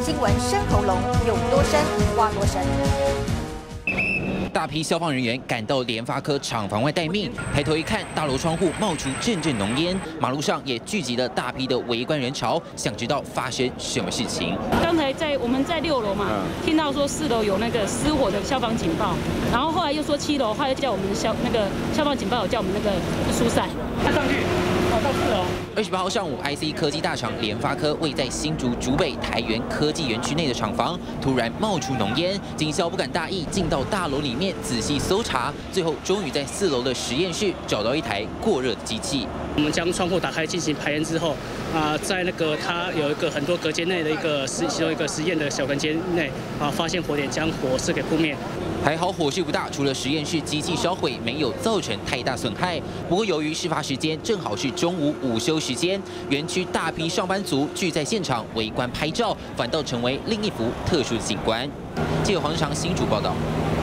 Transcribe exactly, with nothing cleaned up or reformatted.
新闻深喉咙，有多深挖多深。 大批消防人员赶到联发科厂房外待命，抬头一看，大楼窗户冒出阵阵浓烟，马路上也聚集了大批的围观人潮，想知道发生什么事情。 刚才在我们在六楼嘛，听到说四楼有那个失火的消防警报，然后后来又说七楼，后来又叫我们消那个消防警报，有叫我们那个疏散，看上去。 到四楼。 二十八号上午 ，I C 科技大厂联发科位在新竹竹北台园科技园区内的厂房，突然冒出浓烟，警消不敢大意，进到大楼里面仔细搜查，最后终于在四楼的实验室找到一台过热的机器。 我们将窗户打开进行排烟之后，啊、呃，在那个它有一个很多隔间内的一个实其中一个实验的小隔间内，啊，发现火点，将火势给扑灭。 还好火势不大，除了实验室机器烧毁，没有造成太大损害。不过由于事发时间正好是中午午休时间，园区大批上班族聚在现场围观拍照，反倒成为另一幅特殊的景观。记者黄志长新竹报道。